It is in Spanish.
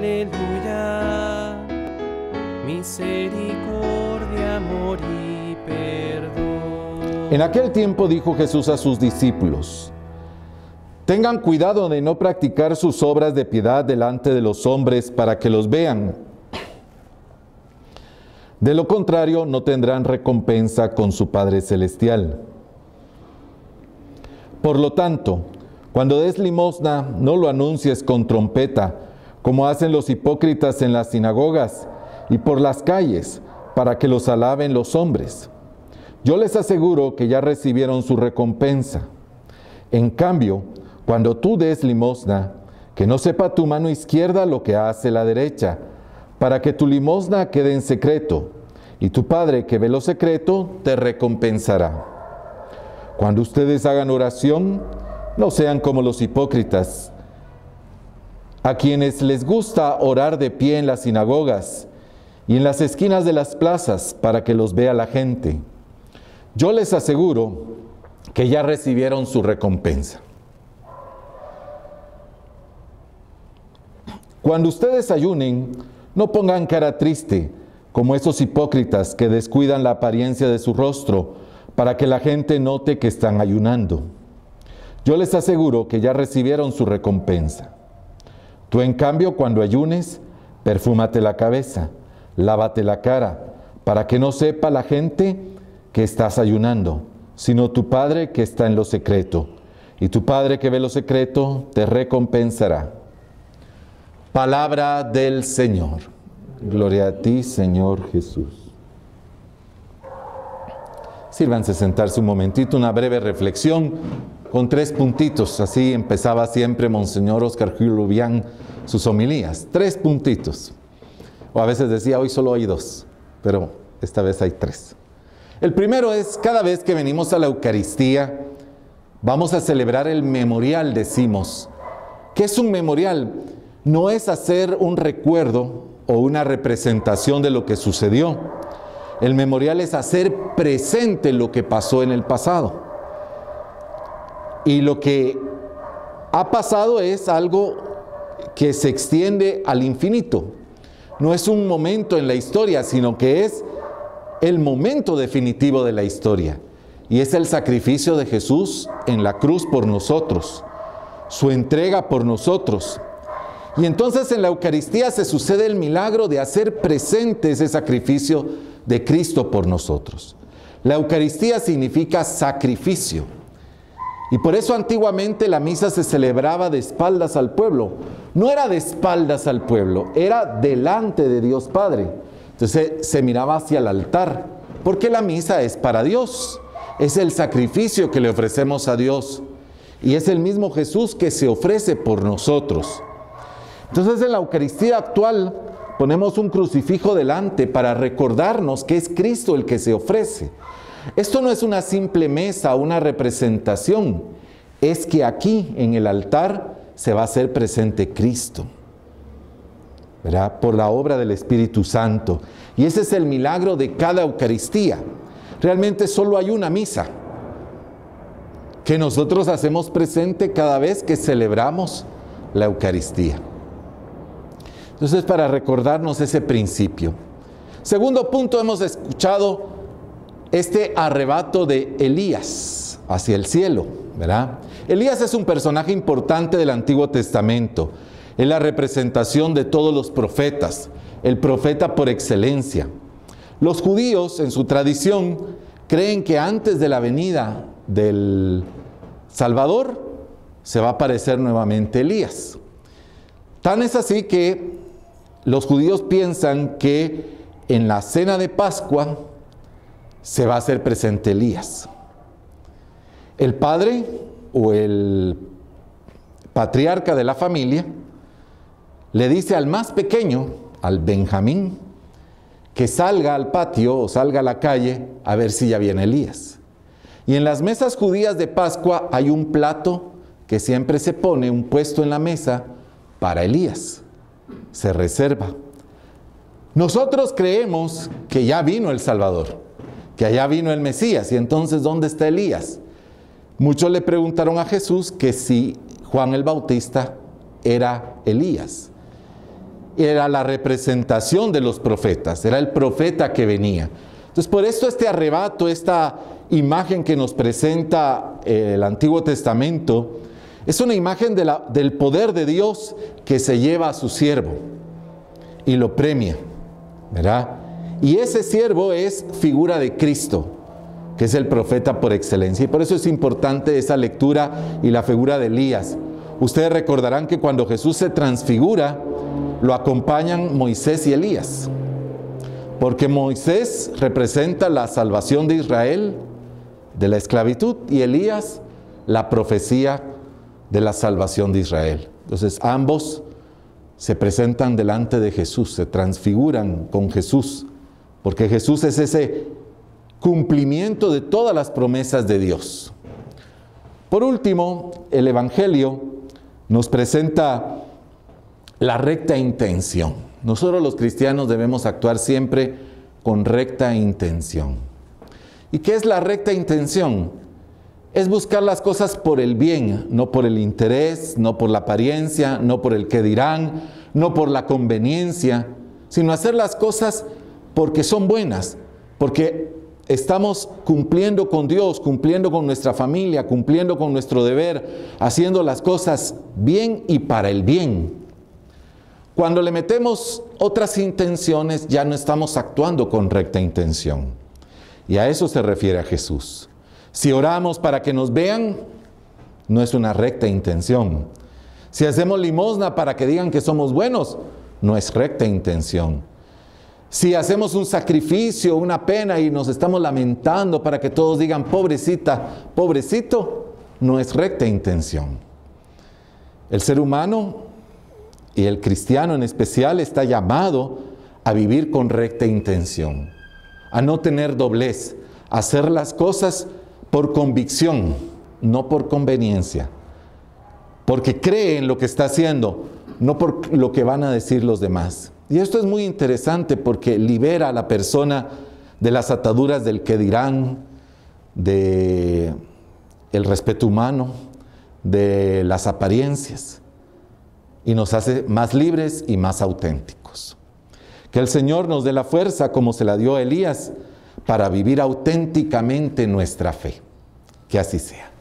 aleluya. Misericordia, amor y perdón. En aquel tiempo dijo Jesús a sus discípulos: tengan cuidado de no practicar sus obras de piedad delante de los hombres para que los vean. De lo contrario, no tendrán recompensa con su Padre Celestial. Por lo tanto, cuando des limosna, no lo anuncies con trompeta, como hacen los hipócritas en las sinagogas y por las calles, para que los alaben los hombres. Yo les aseguro que ya recibieron su recompensa. En cambio, cuando tú des limosna, que no sepa tu mano izquierda lo que hace la derecha, para que tu limosna quede en secreto, y tu Padre que ve lo secreto te recompensará. Cuando ustedes hagan oración, no sean como los hipócritas, a quienes les gusta orar de pie en las sinagogas y en las esquinas de las plazas para que los vea la gente. Yo les aseguro que ya recibieron su recompensa. Cuando ustedes ayunen, no pongan cara triste, como esos hipócritas que descuidan la apariencia de su rostro, para que la gente note que están ayunando. Yo les aseguro que ya recibieron su recompensa. Tú, en cambio, cuando ayunes, perfúmate la cabeza, lávate la cara, para que no sepa la gente que estás ayunando, sino tu Padre que está en lo secreto. Y tu Padre que ve lo secreto te recompensará. Palabra del Señor. Gloria a ti, Señor Jesús. Sírvanse sentarse un momentito, una breve reflexión con 3 puntitos. Así empezaba siempre Monseñor Óscar Gil Lubián sus homilías. 3 puntitos. O a veces decía, hoy solo hay 2, pero esta vez hay 3. El primero es, cada vez que venimos a la Eucaristía, vamos a celebrar el memorial, decimos. ¿Qué es un memorial? No es hacer un recuerdo o una representación de lo que sucedió. El memorial es hacer presente lo que pasó en el pasado. Y lo que ha pasado es algo que se extiende al infinito. No es un momento en la historia, sino que es el momento definitivo de la historia. Y es el sacrificio de Jesús en la cruz por nosotros, su entrega por nosotros. Y entonces en la Eucaristía se sucede el milagro de hacer presente ese sacrificio de Cristo por nosotros. La Eucaristía significa sacrificio. Y por eso antiguamente la misa se celebraba de espaldas al pueblo. No era de espaldas al pueblo, era delante de Dios Padre. Entonces se miraba hacia el altar, porque la misa es para Dios. Es el sacrificio que le ofrecemos a Dios. Y es el mismo Jesús que se ofrece por nosotros. Entonces en la Eucaristía actual ponemos un crucifijo delante para recordarnos que es Cristo el que se ofrece. Esto no es una simple mesa, una representación. Es que aquí en el altar se va a hacer presente Cristo, ¿verdad? Por la obra del Espíritu Santo. Y ese es el milagro de cada Eucaristía. Realmente solo hay una misa que nosotros hacemos presente cada vez que celebramos la Eucaristía. Entonces, para recordarnos ese principio. Segundo punto, hemos escuchado este arrebato de Elías hacia el cielo, ¿verdad? Elías es un personaje importante del Antiguo Testamento. Es la representación de todos los profetas, el profeta por excelencia. Los judíos, en su tradición, creen que antes de la venida del Salvador, se va a aparecer nuevamente Elías. Tan es así que los judíos piensan que en la cena de Pascua se va a hacer presente Elías. El padre o el patriarca de la familia le dice al más pequeño, al Benjamín, que salga al patio o salga a la calle a ver si ya viene Elías. Y en las mesas judías de Pascua hay un plato que siempre se pone, un puesto en la mesa para Elías. Se reserva. Nosotros creemos que ya vino el Salvador, que allá vino el Mesías, y entonces ¿dónde está Elías? Muchos le preguntaron a Jesús que si Juan el Bautista era Elías. era la representación de los profetas, era el profeta que venía. Entonces, por esto este arrebato, esta imagen que nos presenta el Antiguo Testamento, es una imagen del poder de Dios que se lleva a su siervo y lo premia, ¿verdad? Y ese siervo es figura de Cristo, que es el profeta por excelencia. Y por eso es importante esa lectura y la figura de Elías. Ustedes recordarán que cuando Jesús se transfigura, lo acompañan Moisés y Elías. Porque Moisés representa la salvación de Israel de la esclavitud y Elías la profecía de la salvación de Israel. Entonces ambos se presentan delante de Jesús, se transfiguran con Jesús, porque Jesús es ese cumplimiento de todas las promesas de Dios. Por último, el Evangelio nos presenta la recta intención. Nosotros los cristianos debemos actuar siempre con recta intención. ¿Y qué es la recta intención? Es buscar las cosas por el bien, no por el interés, no por la apariencia, no por el qué dirán, no por la conveniencia, sino hacer las cosas porque son buenas, porque estamos cumpliendo con Dios, cumpliendo con nuestra familia, cumpliendo con nuestro deber, haciendo las cosas bien y para el bien. Cuando le metemos otras intenciones, ya no estamos actuando con recta intención. Y a eso se refiere a Jesús. Si oramos para que nos vean, no es una recta intención. Si hacemos limosna para que digan que somos buenos, no es recta intención. Si hacemos un sacrificio, una pena y nos estamos lamentando para que todos digan pobrecita, pobrecito, no es recta intención. El ser humano y el cristiano en especial está llamado a vivir con recta intención, a no tener doblez, a hacer las cosas por convicción, no por conveniencia, porque cree en lo que está haciendo, no por lo que van a decir los demás. Y esto es muy interesante porque libera a la persona de las ataduras del qué dirán, del respeto humano, de las apariencias, y nos hace más libres y más auténticos. Que el Señor nos dé la fuerza, como se la dio a Elías, para vivir auténticamente nuestra fe. Que así sea.